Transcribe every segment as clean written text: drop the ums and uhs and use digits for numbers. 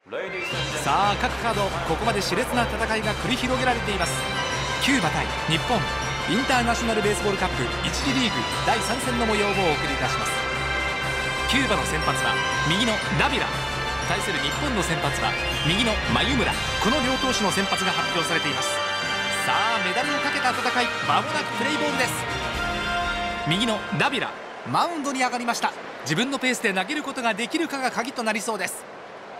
さあ各カードここまで熾烈な戦いが繰り広げられています。キューバ対日本インターナショナルベースボールカップ1次リーグ第3戦の模様をお送りいたします。キューバの先発は右のダビラ、対する日本の先発は右の眉村。この両投手の先発が発表されています。さあメダルをかけた戦い、間もなくプレイボールです。右のダビラマウンドに上がりました。自分のペースで投げることができるかが鍵となりそうです。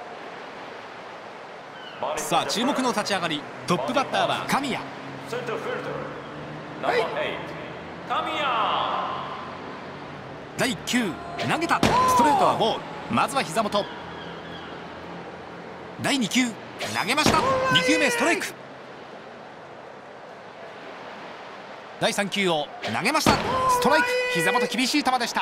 さあ注目の立ち上がり、トップバッターは神谷。第1球投げた、ストレートはボール。まずは膝元。第2球投げました。2球目ストライク。第3球を投げました。ストライク。膝元厳しい球でした。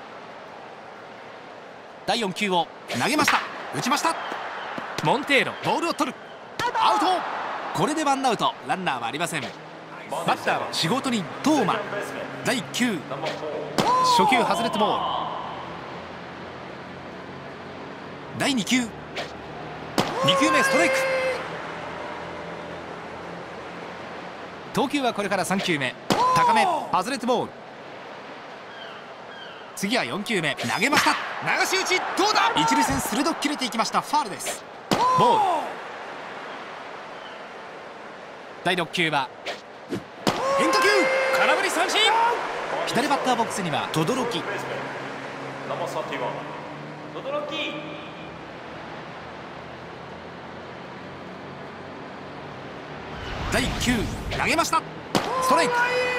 第4球を投げました。打ちました。モンテーロボールを取る。アウト。これでワンアウト、ランナーはありません。バッターは仕事にトーマ。第1球初球外れてボール。第2球2球目ストライク。投球はこれから3球目、高め外れてボール。次は4球目投げました。流し打ちどうだ。一塁線鋭く切れていきました。ファウルです。ボール。第6球は変化球空振り三振。左バッターボックスには轟。第1球投げました。ストライク。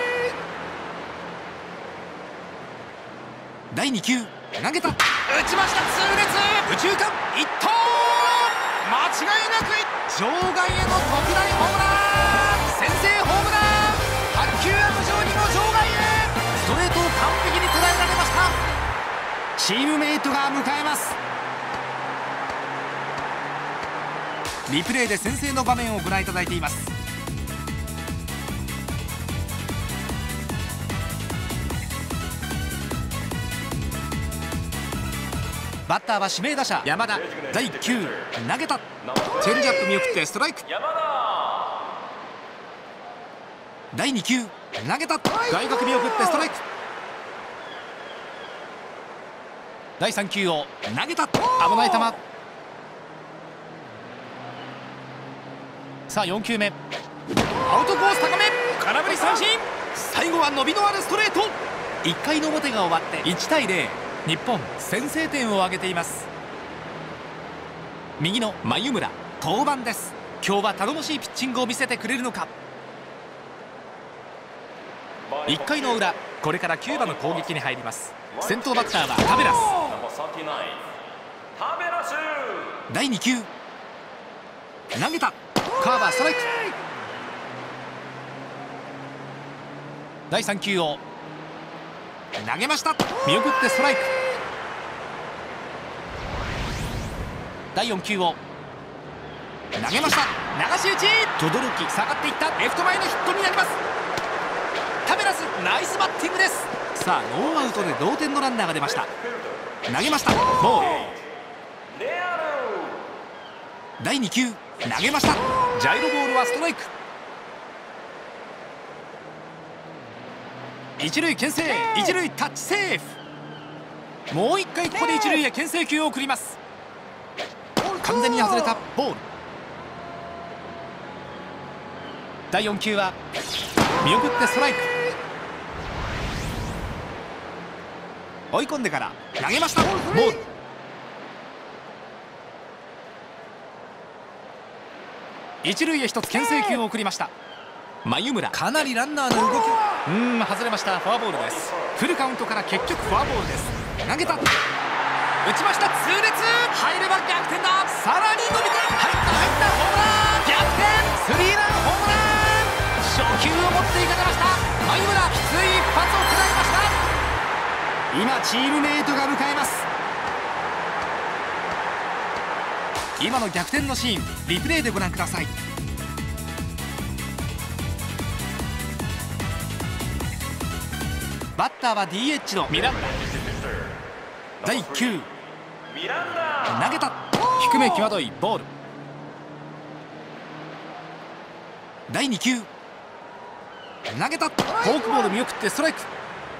第2球投げた、打ちました。痛烈右中間一投、間違いなく場外への特大ホームラン。先制ホームラン。白球は無情にも場外へ。ストレートを完璧に捉えられました。チームメイトが迎えます。リプレイで先制の場面をご覧いただいています。バッターは指名打者山田。第1球投げた、チェンジアップ見送ってストライク。第2球投げた、外角見送ってストライク。第3球を投げた、危ない球。さあ4球目アウトコース高め、空振り三振。最後は伸びのあるストレート。1回の表が終わって1対0、日本先制点を挙げています。右の眉村登板です。今日は頼もしいピッチングを見せてくれるのか。1回の裏、これからキューバの攻撃に入ります。先頭バッターはタベラス。第2球投げた、カーバーストライク。第3球を投げました。見送ってストライク。第4球を投げました。流し打ち轟、下がっていった。レフト前のヒットになります。タベラスナイスバッティングです。さあノーアウトで同点のランナーが出ました。投げました。ボール。第2球投げました。ジャイロボールはストライク。一塁牽制、一塁タッチセーフ。もう1回ここで一塁へ牽制球を送ります。完全に外れたボール。第4球は見送ってストライク。追い込んでから投げました。ボール。一塁へ1つ牽制球を送りました。眉村、かなりランナーの動き外れました。フォアボールです。フルカウントから結局フォアボールです。投げた、打ちました。痛烈、入れば逆転だ。さらに伸びて入った、ホームラン。逆転スリーランホームラン。初球を持っていかれました。眉村、きつい一発を食らいました。今チームメイトが迎えます。今の逆転のシーン、リプレイでご覧ください。バッターは DH のミランダ。第1球投げた、 低め際どいボール。第2球投げた。フォークボール見送ってストライク。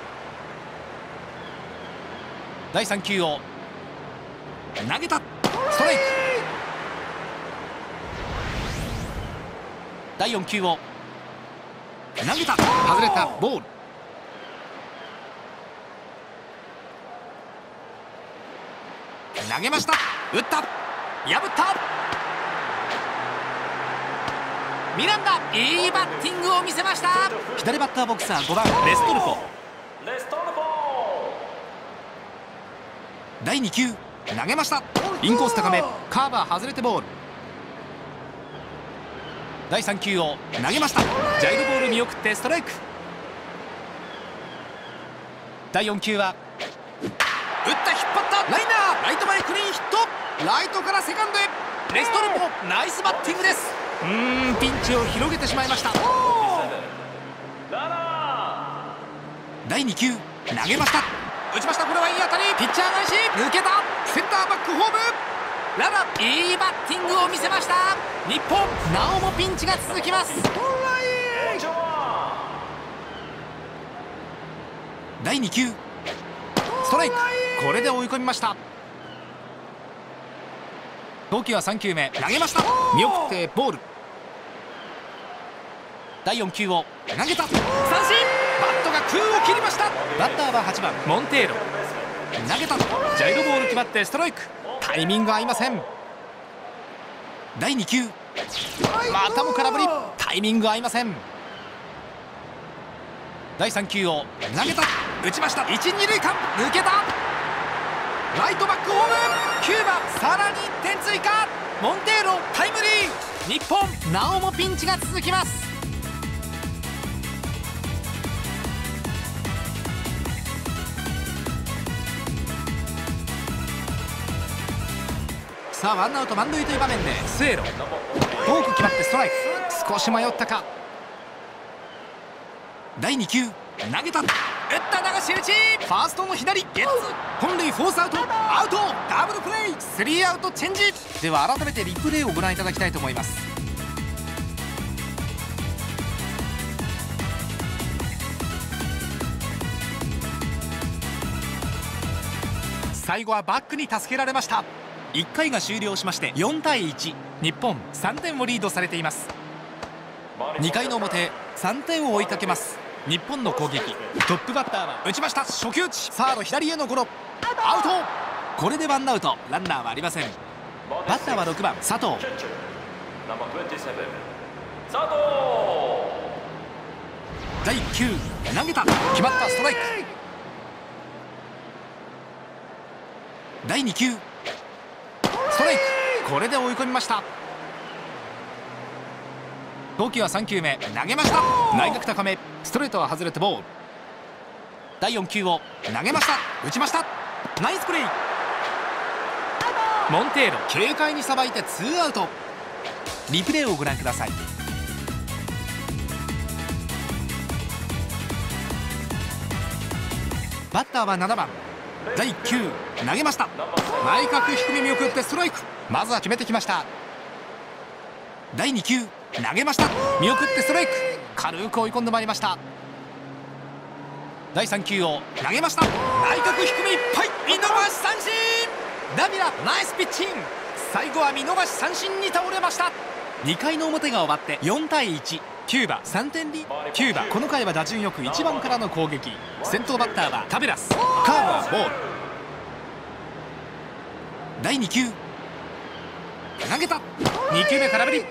第3球を投げた。ストライク。第4球を投げた。外れた。ボール。投げました。打った。破った。ミランダ、いいバッティングを見せました。左バッターボクサー5番レストルフォ。第2球投げました。インコース高め、カーバー外れてボール。第3球を投げました。ジャイルボール見送ってストライク。第4球は打った。引っ張った。ライナー、ライト前クリーンヒット。ライトからセカンドへ。レストルフォ、ナイスバッティングです。ピンチを広げてしまいました。第2球投げました。打ちました。これはいい当たり。ピッチャー返し抜けた。センターバックホームランナー、いいバッティングを見せました。日本なおもピンチが続きます。第2球ストライク。これで追い込みました。投球は3球目投げました。見送ってボール。第4球を投げた。三振。バットが空を切りました。バッターは8番モンテーロ。投げた。ジャイロボール決まってストライク。タイミング合いません。第2球またも空振り。タイミング合いません。第3球を投げた。打ちました。1、2塁間抜けた。ライトバックホーム。9番さらに1点追加。モンテーロタイムリー。日本なおもピンチが続きます。さあワンアウト満塁という場面でスエロ。フォーク決まってストライク。少し迷ったか。第2球投げた。打った流し打ち。ファーストの左ゲッツ。本塁フォースアウト。アウト。ダブルプレー。スリーアウトチェンジ。では改めてリプレイをご覧いただきたいと思います。最後はバックに助けられました。1回が終了しまして4対1、日本3点をリードされています。2回の表3点を追いかけます日本の攻撃。トップバッターは打ちました。初球打ち。サード左へのゴロ。アウト。これでワンアウト。ランナーはありません。バッターは6番佐藤。第1球投げた。決まった。ストライク。第2球ストライク。これで追い込みました。投球は3球目投げました。内角高め。ストレートは外れてボール。第4球を投げました。打ちました。ナイスプレー。モンテーロ軽快にさばいてツーアウト。リプレイをご覧ください。バッターは7番。第1球投げました。内角低め見送ってストライク。まずは決めてきました。第2球投げました。見送ってストライク。軽く追い込んでまいりました。第3球を投げました。内角低めいっぱい。見逃し三振。ダビラナイスピッチング。最後は見逃し三振に倒れました。2回の表が終わって4対1。キューバ3点リード。キューバこの回は打順よく1番からの攻撃。先頭バッターはタベラス。カーブはボール。第2球投げた。2球目空振り。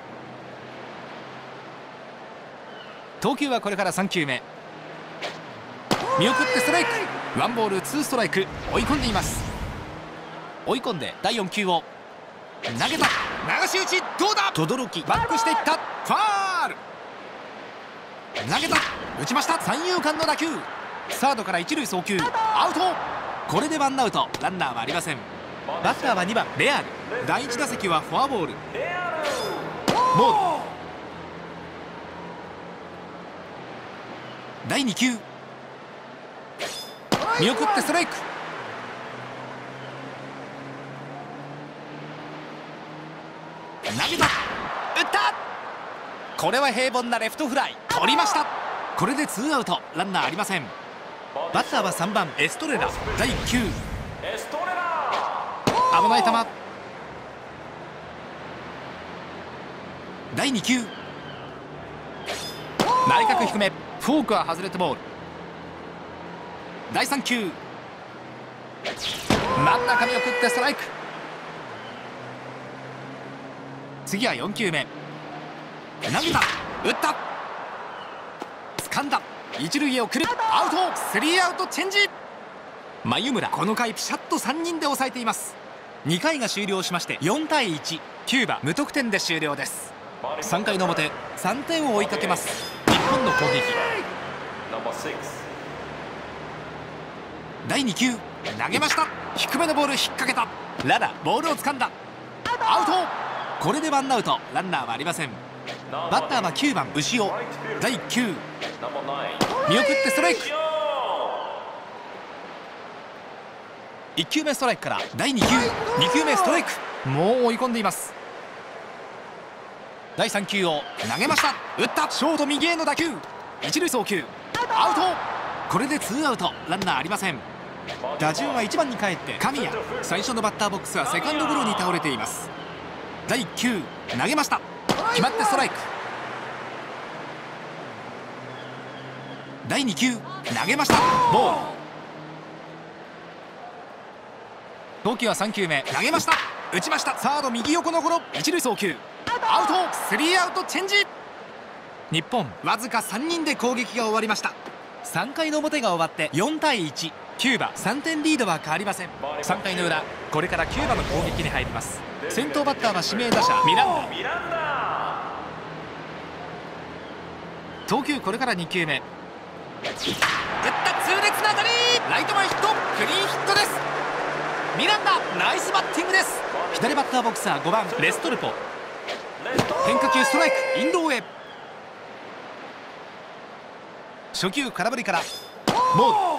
投球はこれから3球目。見送ってストライク。ワンボールツーストライク。追い込んでいます。追い込んで第4球を投げた。流し打ち。どうだ。轟バックしていった。ファール。投げた。打ちました。三遊間の打球。サードから一塁送球。アウト。これでワンアウト。ランナーはありません。バッターは2番レアール。第1打席はフォアボール。ボール。第2球見送ってストライク。 投げた、打った。これは平凡なレフトフライ、取りました。これでツーアウト、ランナーありません。バッターは3番エストレラ、第1球。危ない球。第2球、内角低め、フォークは外れてボール。第3球、真ん中見送ってストライク。次は4球目、投げた、打った、掴んだ、一塁へ送る、アウト。スリーアウトチェンジ。眉村、この回ピシャッと3人で抑えています。2回が終了しまして4対1、キューバ無得点で終了です。3回の表、3点を追いかけます日本の攻撃。第2球、投げました。低めのボール引っ掛けた。ラダ、ボールを掴んだ、アウト。これでワンアウト、ランナーはありません。バッターは9番牛尾、第1球。見送ってストライク。1球目ストライクから第2球、2球目ストライク。もう追い込んでいます。第3球を投げました、打った。ショート右への打球、一塁送球、アウト。これでツーアウト、ランナーありません。打順は1番に帰って神谷。最初のバッターボックスはセカンドゴロに倒れています。第1球、投げました、決まってストライク。第2球、投げました、ボール。投球は3球目、投げました、打ちました。サード右横のゴロ、一塁送球、アウト。スリーアウトチェンジ。日本わずか3人で攻撃が終わりました。3回の表が終わって4対1、キューバ3点リードは変わりません。3回の裏、これからキューバの攻撃に入ります。先頭バッターは指名打者ミランダ。投球これから2球目、打った痛烈な当たり、ライト前ヒット、クリーンヒットです。ミランダ、ナイスバッティングです。左バッターボックスは5番レストルポ。変化球ストライク、インローへ。初球空振りからボール。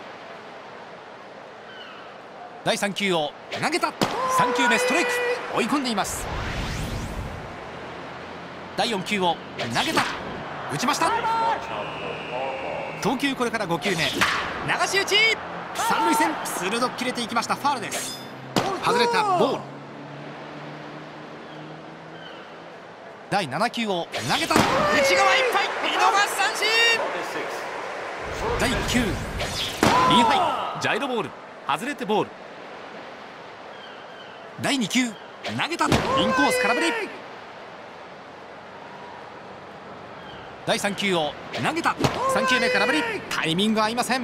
第3球を投げた、3球目ストライク、追い込んでいます。第4球を投げた、打ちました。投球これから5球目、流し打ち、三塁線鋭く切れていきました。ファウルです。外れた、ボール。第7球を投げた、内側いっぱい、見逃し三振。第1球、インハイ、ジャイロボール、外れてボール。第2球、投げた、インコース空振り。第3球を投げた、3球目空振り、タイミング合いません。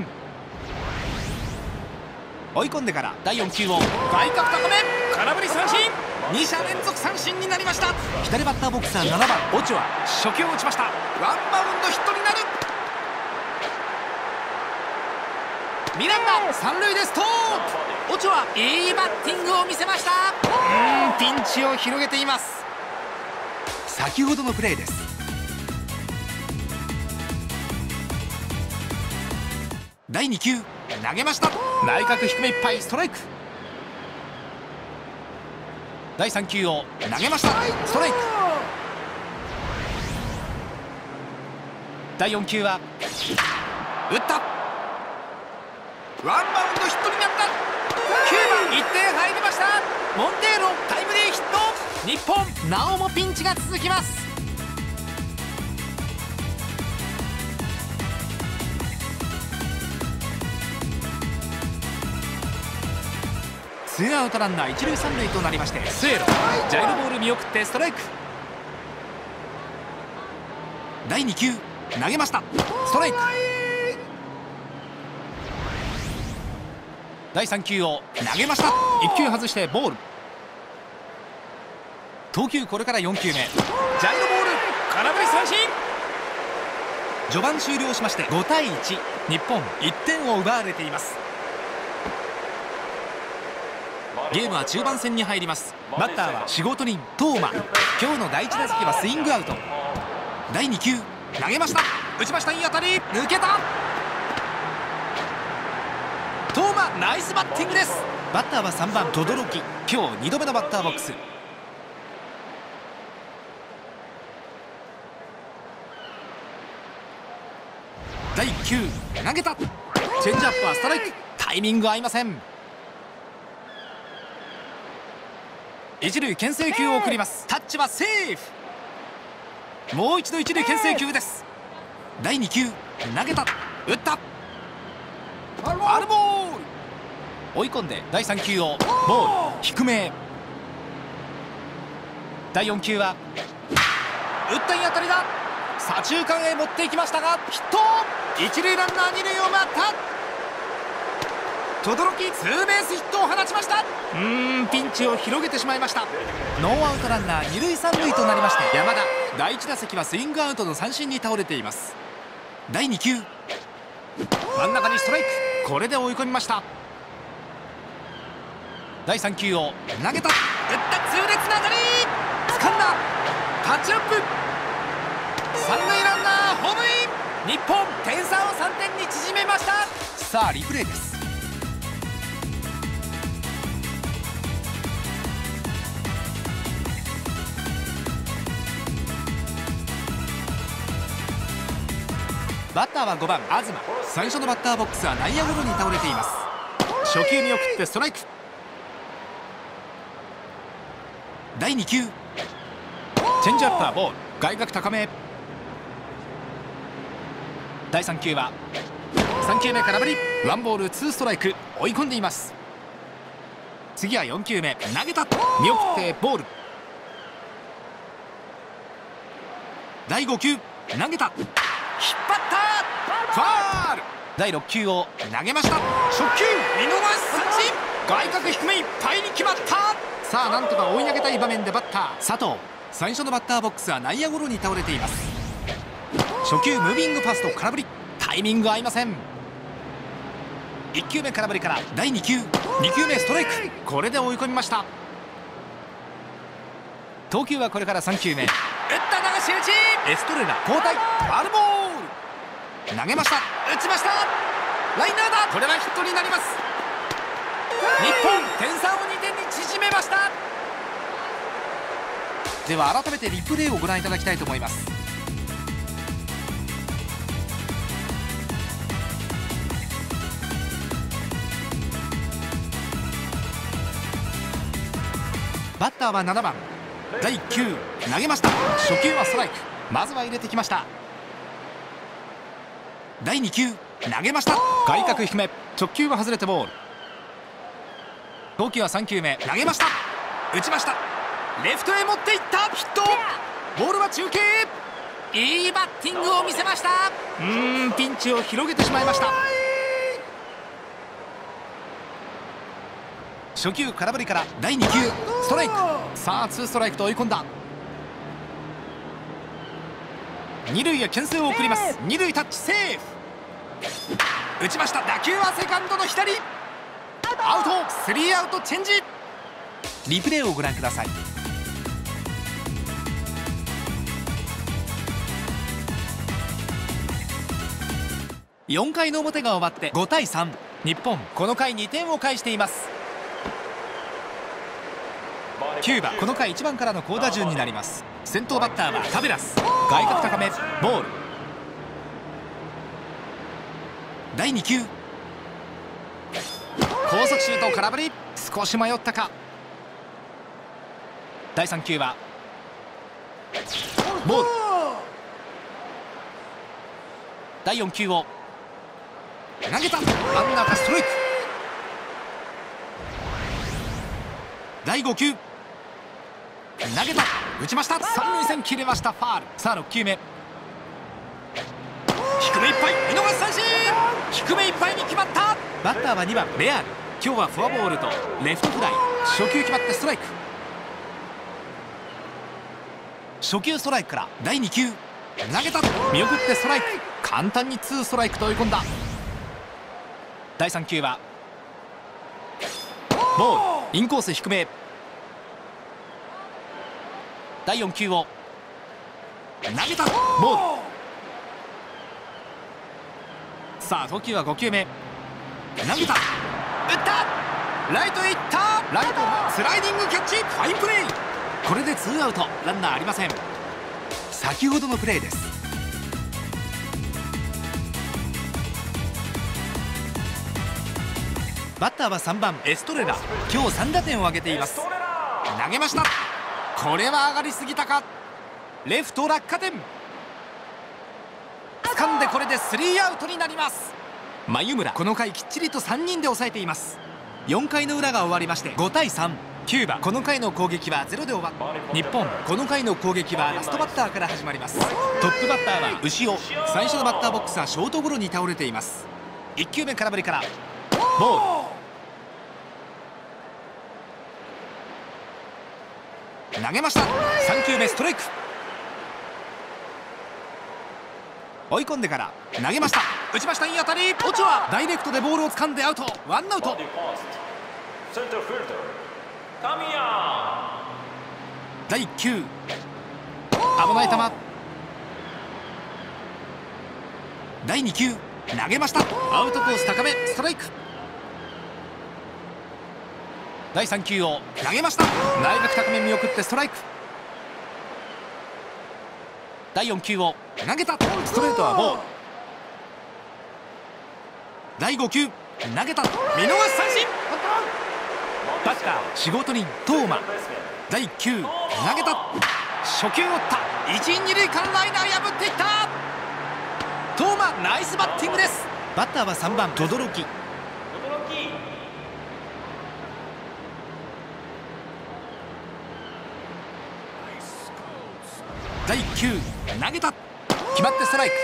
追い込んでから第4球を外角高め、空振り三振。2者連続三振になりました。左バッターボックスは7番オチョア、初球を打ちました。ワンバウンドヒットになる。ミランダ、三塁でストップ。オチョア、いいバッティングを見せました。ピンチを広げています。先ほどのプレーです。第2球、投げました、内角低めいっぱい、ストライク。第3球を投げました、ストライク。第4球は打った、ワンバウンドヒットになった。9番1点入りました。モンテーロタイムリーヒット。日本なおもピンチが続きます。ツーアウトランナー一塁三塁となりまして、末路ジャイロボール見送ってストライク。第2球投げました、ストライク。第3球を投げました、1球外してボール。投球これから4球目、ジャイロボール、空振り三振。序盤終了しまして5対1、日本1点を奪われています。ゲームは中盤戦に入ります。バッターは仕事人東間。今日の第1打席はスイングアウト。第2球投げました、打ちました、いい当たり、抜けた。東間、ナイスバッティングです。バッターは3番轟、今日2度目のバッターボックス。 第1球投げた。チェンジアップはストライク。タイミング合いません。一塁牽制球を送ります。タッチはセーフ。もう一度一塁牽制球です。第2球投げた。打った。ファウルボール。追い込んで第3球をボール低め。第4球は打ったいい当たりだ。左中間へ持っていきましたがヒット。一塁ランナー二塁を回った。轟ツーベースヒットを放ちました。ピンチを広げてしまいました。ノーアウトランナー二塁三塁となりまして山田、第1打席はスイングアウトの三振に倒れています。第2球真ん中にストライク。これで追い込みました。第3球を投げた。打った痛烈な当たり。掴んだ。タッチアップ。三塁ランナーホームイン。日本点差を3点に縮めました。さあリプレイです。バッターは5番東。最初のバッターボックスは内野ゴロに倒れています。初球見送ってストライク。第2球チェンジアップはボール。外角高め。第3球は3球目空振り。ワンボールツーストライク。追い込んでいます。次は4球目投げた。見送ってボール。第5球投げた。引っ張った。ファール。第6球を投げました。初球見逃し三振。外角低めいっぱいに決まった。さあなんとか追い上げたい場面でバッター佐藤。最初のバッターボックスは内野ゴロに倒れています。初球ムービングファスト空振り。タイミング合いません。1球目空振りから第2球2球目ストライク。これで追い込みました。投球はこれから3球目。打った流し打ち。エストレラ交代。ファウルボール。投げました。打ちました。ライナーだ。これはヒットになります。日本点差を2点に縮めました。では改めてリプレイをご覧いただきたいと思います。バッターは7番。第1球投げました。初球はストライク。まずは入れてきました。第2球投げました。外角低め。直球は外れてボール。投球は3球目投げました。打ちました。レフトへ持っていった。ヒット。ボールは中継。いいバッティングを見せました。ピンチを広げてしまいました。初球空振りから第2球ストライク。さあツーストライクと追い込んだ。二塁へ牽制を送ります。二塁タッチセーフ。打ちました。打球はセカンドの左。アウト。スリーアウトチェンジ。リプレイをご覧ください。4回の表が終わって5対3。日本この回2点を返しています。9番この回1番からの好打順になります。先頭バッターはタベラス。外角高めボール。第2球高速シュート空振り。少し迷ったか。第3球はボール。第4球を投げた。真ん中ストライク。第5球投げた。打ちました。三塁線切れました。ファール。さあ6球目低めいっぱい見逃し三振。低めいっぱいに決まった。バッターは2番レアール。今日はフォアボールとレフトフライ。初球決まってストライク。初球ストライクから第2球投げた。見送ってストライク。簡単にツーストライクと追い込んだ。第3球はボール。インコース低め。第4球を投げた。ボール。さあ投球は5球目投げた。打った。ライトへ行った。ライトスライディングキャッチ。ファインプレー。これでツーアウト。ランナーありません。先ほどのプレーです。 バッターは3番エストレラ。今日3打点を挙げています。投げました。これは上がりすぎたか。レフト落下点。掴んでこれで3アウトになります。眉村、この回きっちりと3人で抑えています。4回の裏が終わりまして5対3。キューバ、この回の攻撃は0で終わる。日本、この回の攻撃はラストバッターから始まります。トップバッターは牛尾。最初のバッターボックスはショートゴロに倒れています。1球目空振りからボール。投げました。3球目ストライク。追い込んでから投げました。打ちました。いい当たり。オチョア、ダイレクトでボールを掴んでアウト。ワンアウト。第1球、危ない球。第2球、投げました。アウトコース高め、ストライク。第3球を投げました。内角高め見送ってストライク。第4球を投げた。ストレートはボール。第5球、投げた。見逃し三振。バッター仕事人東馬。第1球投げた。初球を打った。1、2塁間ライナー破っていった。東馬ナイスバッティングです。バッターは3番轟。第1球投げた。決まってストライク。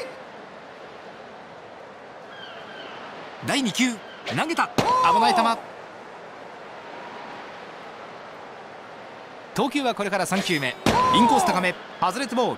第2球投げた。危ない球。投球はこれから3球目。インコース高め、外れてボール。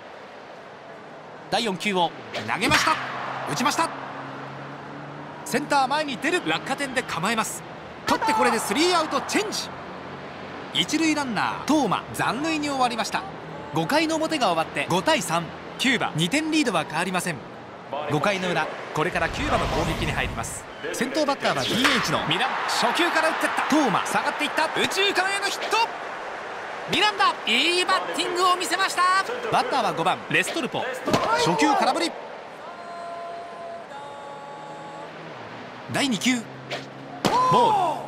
第4球を投げました。打ちました。センター前に出る。落下点で構えます。取ってこれで3アウトチェンジ。一塁ランナー東馬残塁に終わりました。5回の表が終わって5対3。キューバ2点リードは変わりません。5回の裏、これからキューバの攻撃に入ります。先頭バッターは DH のミラン。初球から打っていった。東馬下がっていった。右中間へのヒット。ミランダ、いいバッティングを見せました。バッターは5番レストルポ。初球空振り。第2球ボー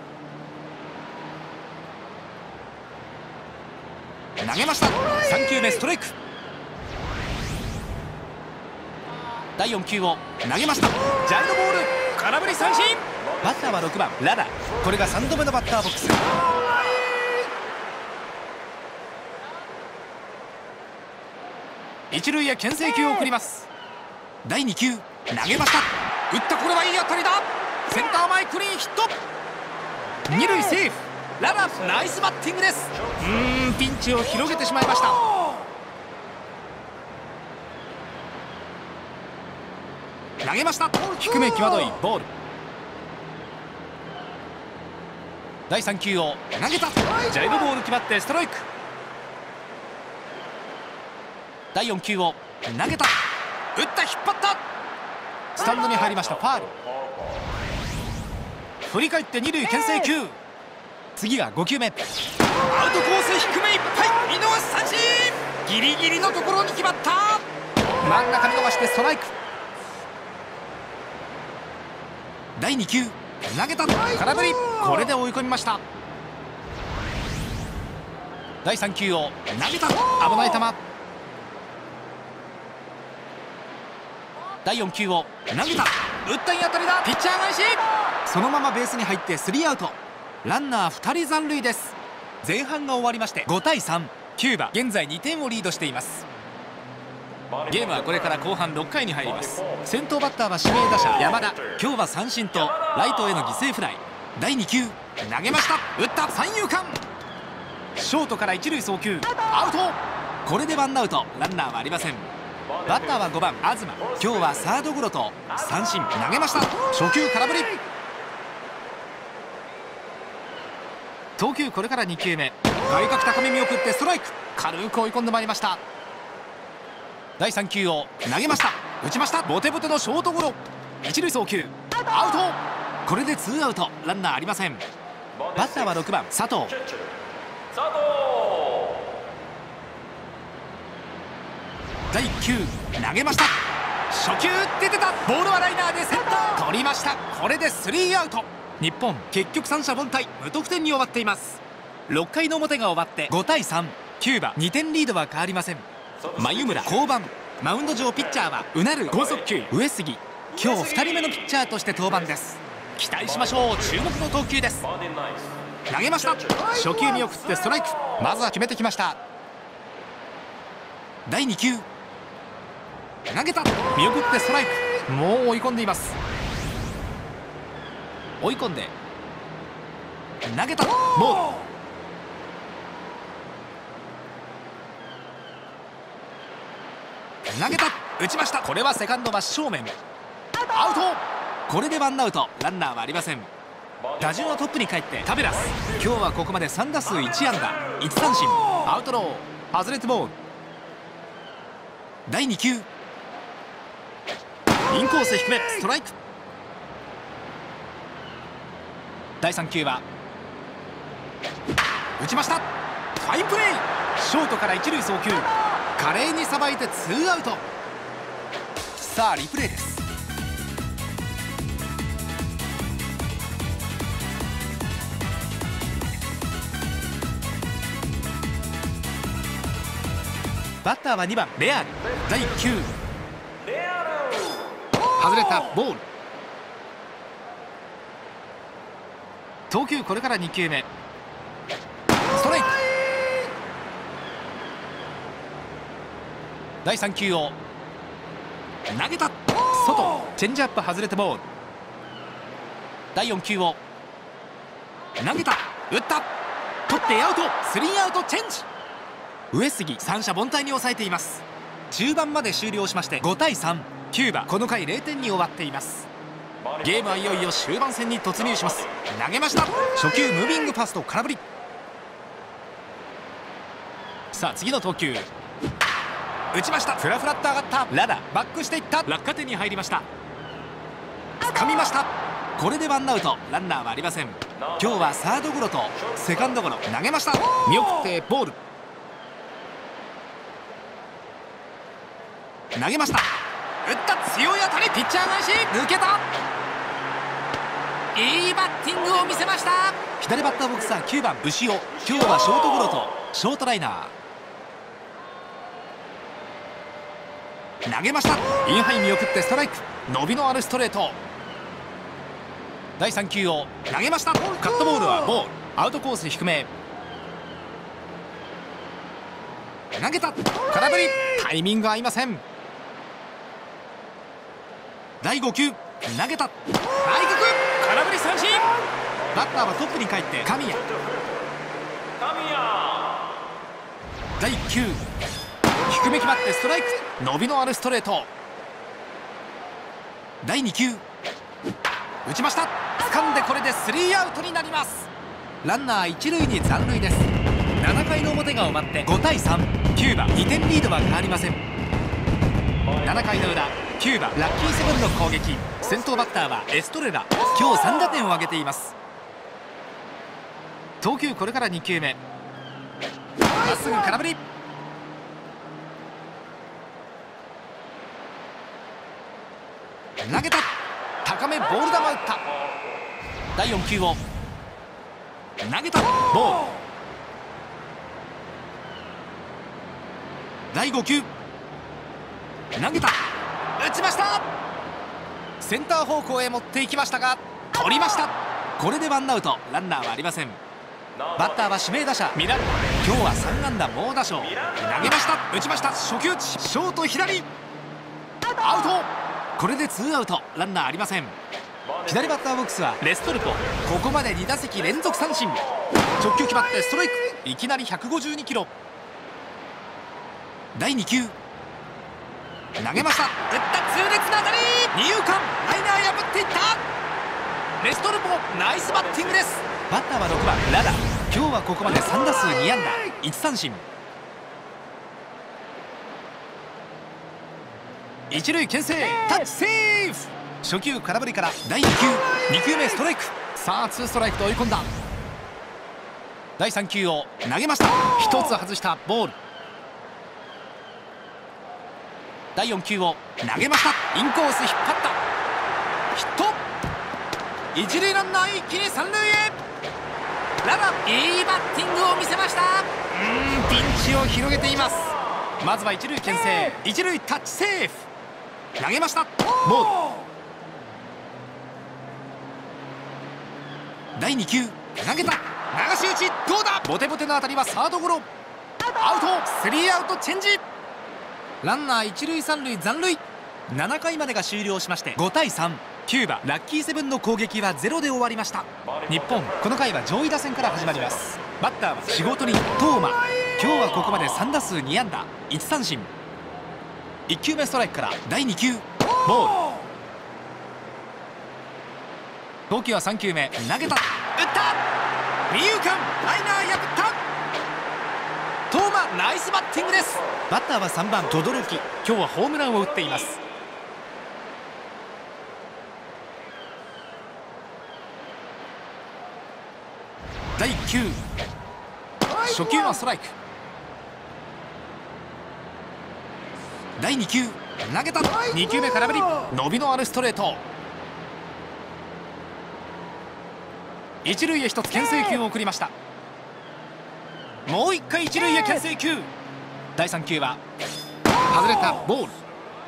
ル。投げました。3球目ストライク。第4球を投げました。ジャイロボール。空振り三振。バッターは6番ラダ。これが3度目のバッターボックス。一塁へ牽制球を送ります。第2球投げました。打った。これはいい当たりだ。センター前クリーンヒット。2塁セーフ。ラダナイスバッティングです。ピンチを広げてしまいました。投げました。低め際どいボール。第3球を投げた。ジャイロボール決まってストライク。第4球を投げた。打った。引っ張った。スタンドに入りました。ファウル。振り返って2塁牽制球。次が5球目。アウトコース低めいっぱい。見逃し三振。ギリギリのところに決まった。真ん中見逃してストライク。第2球投げた。空振り。これで追い込みました。第3球を投げた。危ない球。第4球を投げた。打った。いい当たりだ。ピッチャー返し。そのままベースに入って3アウト。ランナー2人残塁です。前半が終わりまして5対3。キューバ現在2点をリードしています。ゲームはこれから後半6回に入ります。先頭バッターは指名打者山田。今日は三振とライトへの犠牲フライ。第2球投げました。打った。三遊間。ショートから一塁送球。アウト。これでワンアウト。ランナーはありません。バッターは5番東。今日はサードゴロと三振。投げました。初球空振り。投球これから2球目。外角高め見送ってストライク。軽く追い込んでまいりました。第3球を投げました。打ちました。ボテボテのショートゴロ。一塁送球。アウト。これで2アウト。ランナーありません。バッターは6番佐藤。第1球投げました。 初球出てた。ボールはライナーでセンター取りました。これで3アウト。日本結局三者凡退無得点に終わっています。6回の表が終わって5対3。キューバ2点リードは変わりません。眉村降板。マウンド上ピッチャーはうなる剛速球上杉。今日2人目のピッチャーとして登板です。期待しましょう。注目の投球です。投げました。初球見送ってストライク。まずは決めてきました。第2球投げた。見送ってストライク。もう追い込んでいます。追い込んで投げた。ボール。投げた。打ちました。これはセカンド真正面。アウト。これでワンアウト。ランナーはありません。打順はトップに帰ってタベラス。今日はここまで3打数1安打1三振。アウトロー外れてボール。第2球インコース低めストライク。第3球は打ちました。ファインプレー。ショートから一塁送球。華麗にさばいて2アウト。さあリプレイです。バッターは2番レアル。第1球外れた。ボール。投球これから2球目ストライク。第3球を投げた。外。チェンジアップ外れてボール。第4球を投げた。打った。取ってアウト。3アウトチェンジ。上杉三者凡退に抑えています。中盤まで終了しまして5対3。キューバこの回0点に終わっています。ゲームはいよいよ終盤戦に突入します。投げました。初球ムービングファスト空振り。さあ次の投球打ちました。フラフラっと上がった。ラダバックしていった。落下点に入りました。掴みました。これでワンアウト。ランナーはありません。今日はサードゴロとセカンドゴロ。投げました。見送ってボール。投げました。打った。強い当たり。ピッチャー返し抜けた。いいバッティングを見せました。左バッターボックスは9番牛尾。今日はショートゴロとショートライナー。投げました。インハイ見送ってストライク。伸びのあるストレート。第3球を投げました。カットボールはボール。アウトコース低め。投げた。空振り。タイミング合いません。第5球投げた。内角空振り三振。バッターはトップに帰って神谷。第1球低め決まってストライク。伸びのあるストレート。第2球打ちました。掴んでこれで3アウトになります。ランナー一塁に残塁です。7回の表が終わって5対3。キューバ2点リードは変わりません。7回の裏キューバラッキーセブンの攻撃。先頭バッターはエストレラ。今日3打点を挙げています。投球これから2球目まっすぐ空振り。投げた。高めボール球打った。第4球を投げた。ボール。第5球投げた。打ちました。センター方向へ持っていきましたが取りました。これでワンアウト。ランナーはありません。バッターは指名打者ミラル。今日は3安打猛打賞。投げました。打ちました。初球打ち。ショート左アウト。これで2アウト。ランナーありません。左バッターボックスはレストルポ。ここまで2打席連続三振。直球決まってストライク。いきなり152キロ。第2球投げました。打った痛烈な当たり。二遊間ライナー破っていった。レストルポナイスバッティングです。バッターは6番ラダ。今日はここまで3打数2安打1三振。一塁牽制タッチセーフ。初球空振りから第2球2球目ストライク。さあ2ストライクと追い込んだ。第3球を投げました。1つ外したボール。 第4球を投げました。インコース引っ張った。ヒット。一塁ランナー一気に三塁へ。ランナーいいバッティングを見せました。ピンチを広げています。まずは一塁牽制、一塁タッチセーフ。投げました。ボール。第2球投げた。流し打ちどうだ。ボテボテの当たりはサードゴロ。アウト。スリーアウトチェンジ。ランナー一塁三塁残塁。7回までが終了しまして5対3。キューバラッキーセブンの攻撃はゼロで終わりました。日本この回は上位打線から始まります。バッターは仕事にトーマ。今日はここまで3打数2安打1三振。1球目ストライクから第2球ボール。投球は3球目投げた。打った。二遊間ライナー破った。トーマナイスバッティングです。バッターは3番轟。今日はホームランを打っています。第1球初球はストライク。第2球投げた。2球目空振り。伸びのあるストレート。一塁へ一つ牽制球を送りました。もう1回一塁へ牽制球。第3球は外れたボール。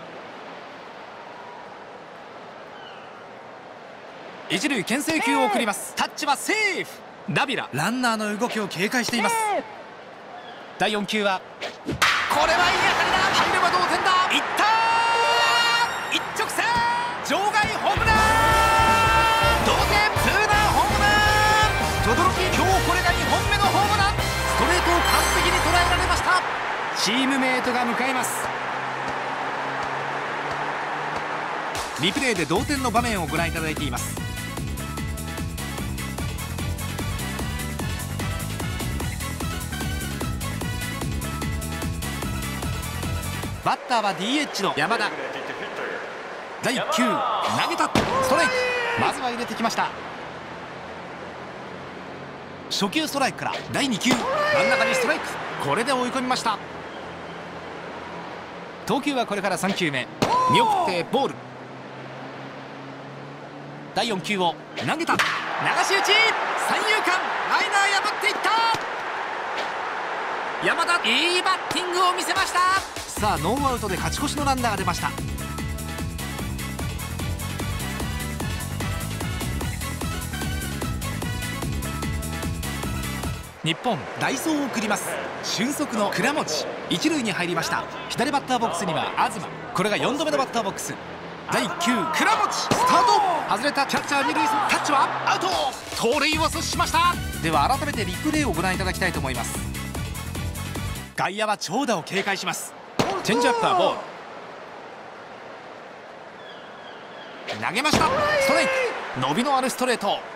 一塁牽制球を送ります。タッチはセーフ。ダビラランナーの動きを警戒しています。第4球はこれはいい当たりだ。入れば同点だ。いったー。一直線場外ホームラン。同点ツーランホームラン。轟今日これが2本目のホームラン。ストレートを完璧に捉えられました。チームメートが迎えます。リプレイで同点の場面をご覧いただいています。バッターは DH の山田。第1球投げた。ストライク。まずは入れてきました。初球ストライクから第2球真ん中にストライク。これで追い込みました。投球はこれから3球目見送ってボール。第4球を投げた。流し打ち三遊間ライナー破っていった。山田いいバッティングを見せました。さあノーアウトで勝ち越しのランナーが出ました。日本代走を送ります。俊足の倉持一塁に入りました。左バッターボックスには東。これが4度目のバッターボックス。第1球倉持スタート。外れた。キャッチャー二塁タッチはアウト。盗塁を阻止しました。では改めてリプレイをご覧いただきたいと思います。外野は長打を警戒します。チェンジアップはボール。投げました。ストライク。伸びのあるストレート。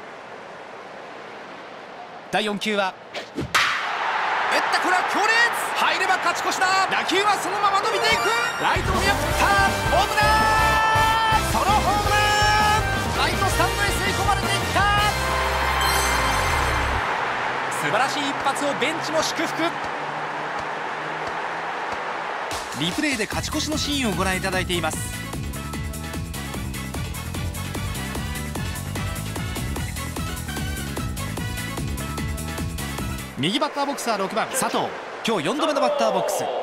第4球は打った。これは強烈。入れば勝ち越しだ。打球はそのまま伸びていく。ライトを見送った。ホームラン。ソロホームラン。ライトスタンドへ吸い込まれていった。素晴らしい一発をベンチも祝福。リプレイで勝ち越しのシーンをご覧いただいています。右バッターボックスは6番佐藤。今日4度目のバッターボックス。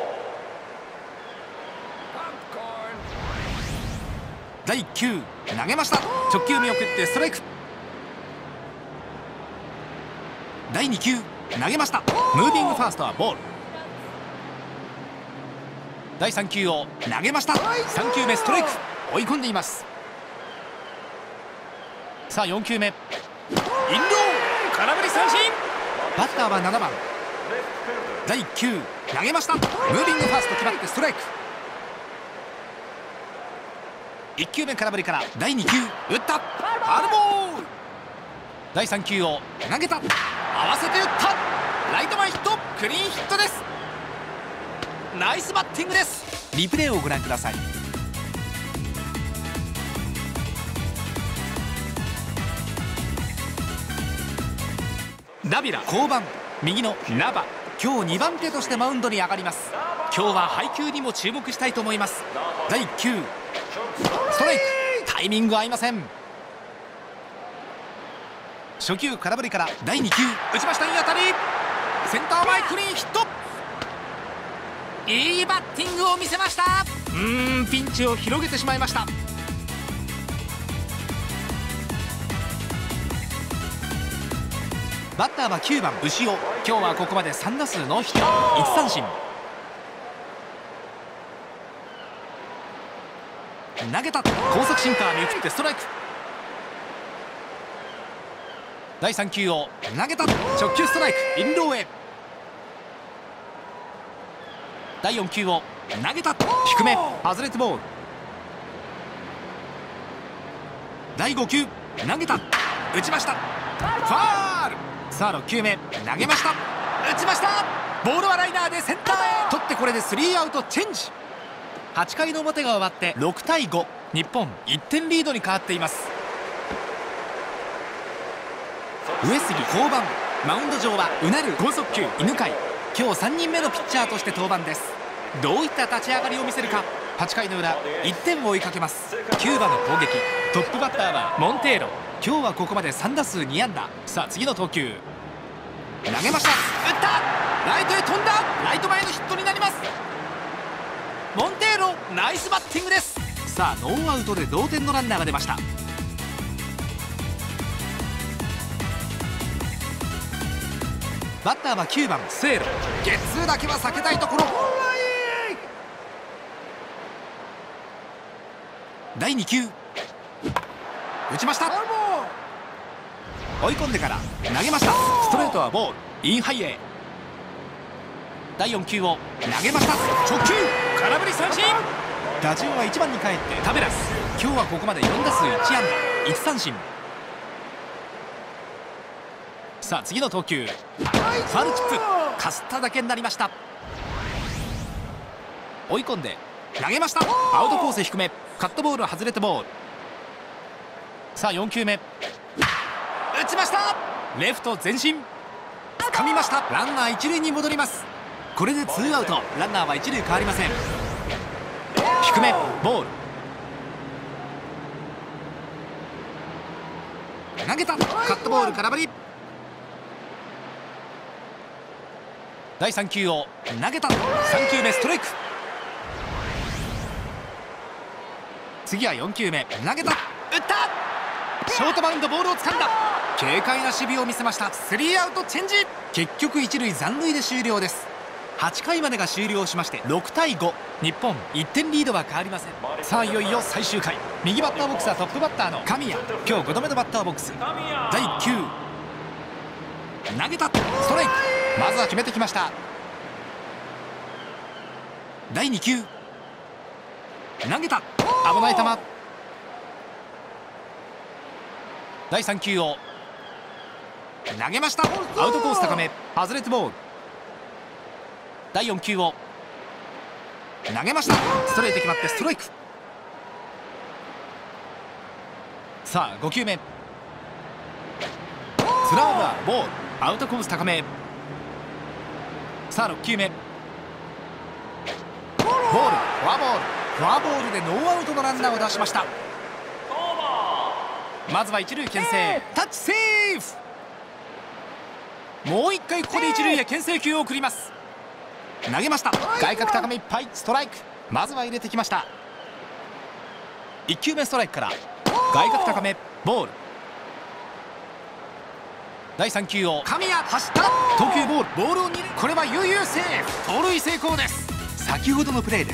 第1球投げました。直球見送ってストライク。第2球投げました。ムービングファーストはボール。第3球を投げました。3球目ストライク。追い込んでいます。さあ4球目インロー空振り三振。バッターは7番。第1球投げました。ムービングファースト決まってストライク。1球目空振りから第2球打った。ファウルボール。第3球を投げた。合わせて打った。ライト前ヒット。クリーンヒットです。ナイスバッティングです。リプレイをご覧ください。ダビラ降板。右のナバ。 今日2番手としてマウンドに上がります。今日は配球にも注目したいと思います。第1球ストライク、タイミング合いません。初球空振りから第2球打ちました。いい当たり、センター前クリーンヒット。いいバッティングを見せました。ピンチを広げてしまいました。バッターは9番牛尾。今日はここまで3打数ノーヒット、1三振。投げた、高速シンカー見送ってストライク。第3球を投げた、直球ストライク、インローへ。第4球を投げた、低め外れてボール。第5球投げた、打ちました、ファール。さあ6球目投げました、打ちました。ボールはライナーでセンターへ。取ってこれで3アウトチェンジ。8回の表が終わって6対5、日本1点リードに変わっています。上杉降板。マウンド上はうなる剛速球犬飼。今日3人目のピッチャーとして登板です。どういった立ち上がりを見せるか。8回の裏1点を追いかけます。キューバの攻撃、トップバッターはモンテーロ。今日はここまで3打数2安打。さあ次の投球投げました、打った、ライトへ飛んだ、ライト前のヒットになります。モンテーロナイスバッティングです。さあノーアウトで同点のランナーが出ました。バッターは9番セイロ。ゲッツーだけは避けたいところ。第2球打ちました、追い込んでから投げました。ストレートはボール、インハイへ。第4球を投げました、直球空振り三振。打順は1番に帰ってタベラス。今日はここまで4打数1安打、1三振。さあ次の投球ファウルチップ、かすっただけになりました。追い込んで投げました、アウトコース低め、カットボールは外れてボール。さあ4球目打ちました、レフト前進、掴みました。ランナー1塁に戻ります。これで2アウト、ランナーは1塁変わりません。低めボール、投げた、カットボール空振り。第3球を投げた、3球目ストライク。次は4球目投げた、打った、ショートバウンド、ボールを掴んだ。軽快な守備を見せました。3アウトチェンジ。結局1塁残塁で終了です。8回までが終了しまして6対5、日本1点リードは変わりません。さあいよいよ最終回、右バッターボックスはトップバッターの神谷。今日5度目のバッターボックス。第1球投げた、ストライク。まずは決めてきました。第2球投げた、危ない球。第3球を投げました、アウトコース高め外れてボール。第4球を投げました、ストレート決まってストライク。さあ5球目スラーバーボール、アウトコース高め。さあ6球目ボール、フォアボール。フォアボールでノーアウトのランナーを出しました。まずは一塁牽制、タッチセーフ。もう一回ここで一塁へ牽制球を送ります。投げました、外角高めいっぱい、ストライク。まずは入れてきました。1球目ストライクから外角高めボール。第3球を神谷走った、投球ボール、ボールを2塁、これは悠々セーフ、盗塁成功です。先ほどのプレーです。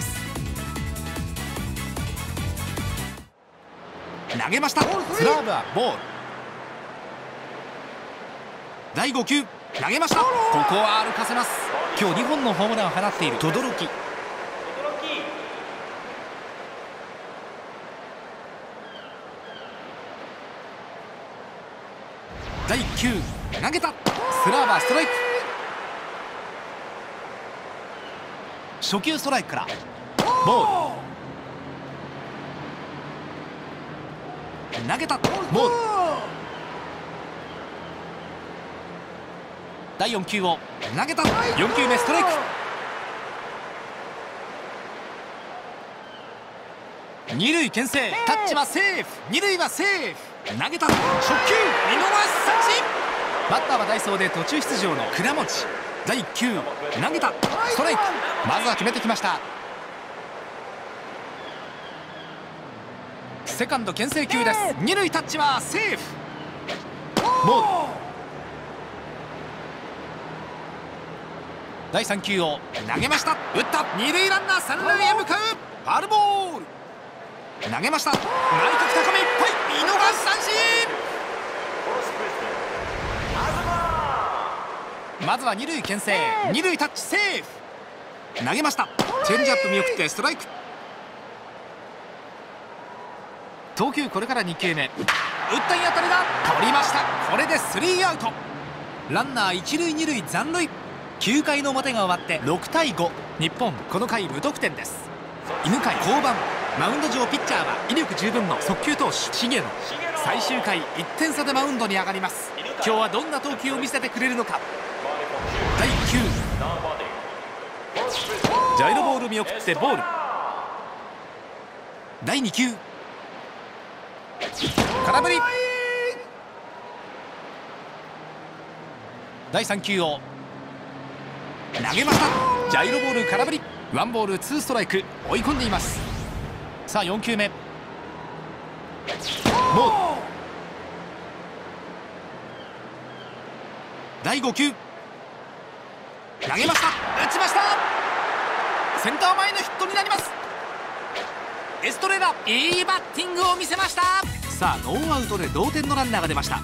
投げました、スラーバーボール。第5球投げました、ここは歩かせます。今日2本のホームランを放っている轟。第1球投げた、スラーバーストライク。初球ストライクからボール。投げたボール。 第4球を投げた。4球目ストライク。二塁牽制。タッチはセーフ。二塁はセーフ。投げた。初球見逃し三振。バッターは代走で途中出場の倉持。第1球投げた。ストライク。まずは決めてきました。セカンド牽制球です。二塁タッチはセーフ。ボール。第3球を投げました。打った。二塁ランナー三塁へ向かう。ファウルボール。投げました。内角高めいっぱい。見逃し三振。まずは二塁牽制。二塁タッチセーフ。投げました。チェンジアップ見送ってストライク。投球これから2球目。打ったいい当たりだ。取りました。これでスリーアウト。ランナー一塁二塁残塁。9回の表が終わって6対5。日本この回無得点です。犬飼降板。マウンド上ピッチャーは威力十分の速球投手重野。最終回1点差でマウンドに上がります。今日はどんな投球を見せてくれるのか。第1球ジャイロボール見送ってボール。第2球空振り。第3球を投げました。ジャイロボール空振り。ワンボールツーストライク。追い込んでいます。さあ4球目ボール。第5球投げました。打ちました。センター前のヒットになります。エストレーラいいバッティングを見せました。さあノーアウトで同点のランナーが出ました。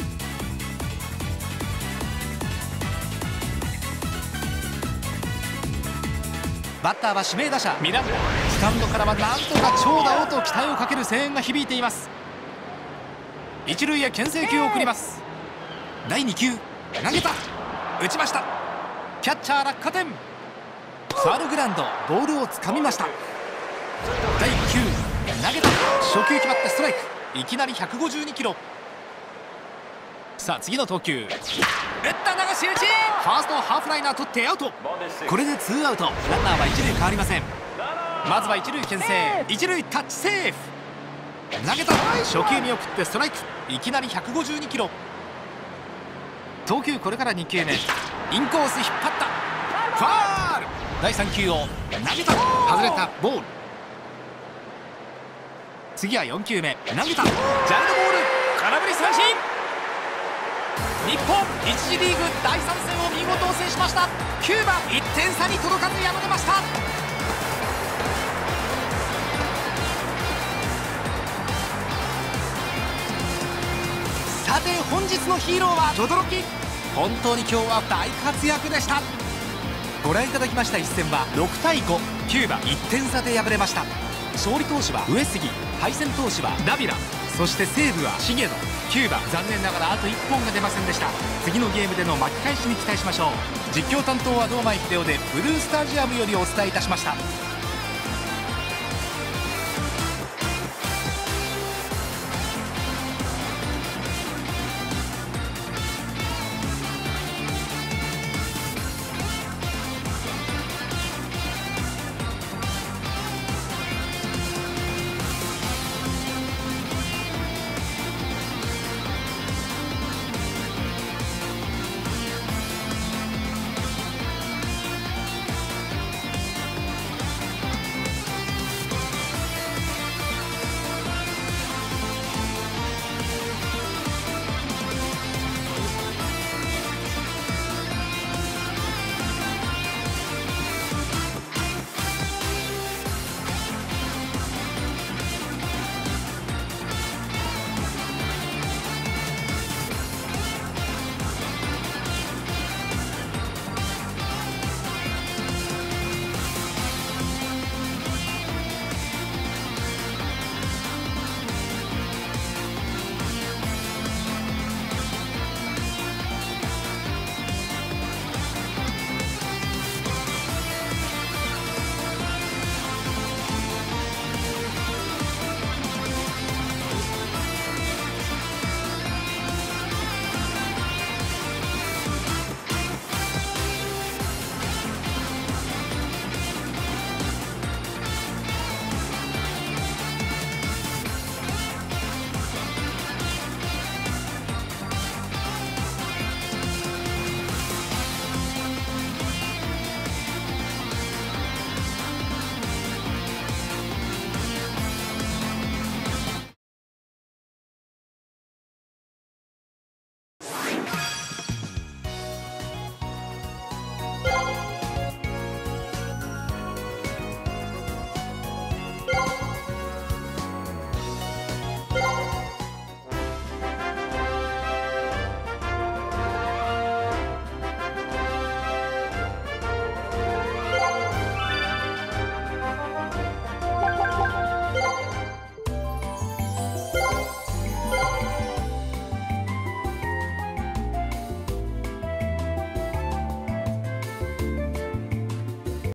バッターは指名打者ミランダ。スタンドからはなんとか長打をと期待をかける声援が響いています。一塁へ牽制球を送ります。第2球投げた。打ちました。キャッチャー落下点。ファウルグラウンド。ボールをつかみました。第1球投げた。初球決まってストライク。いきなり152キロ。さあ次の投球打った。流し打ち。ファーストハーフライナー取ってアウト。これでツーアウト。ランナーは一塁変わりません。まずは一塁牽制。一塁タッチセーフ。投げた。初球見送ってストライク。いきなり152キロ。投球これから2球目。インコース引っ張った。ファール。第3球を投げた。外れた。ボール。次は4球目投げた。ジャイロボール空振り三振。日本1次リーグ第3戦を見事制しました。キューバ1点差に届かず敗れました。さて本日のヒーローは轟。本当に今日は大活躍でした。ご覧いただきました一戦は6対5。キューバ1点差で敗れました。勝利投手は上杉、敗戦投手はダビラ、そして西武は重野。キューバ残念ながらあと1本が出ませんでした。次のゲームでの巻き返しに期待しましょう。実況担当は堂前秀夫でブルースタジアムよりお伝えいたしました。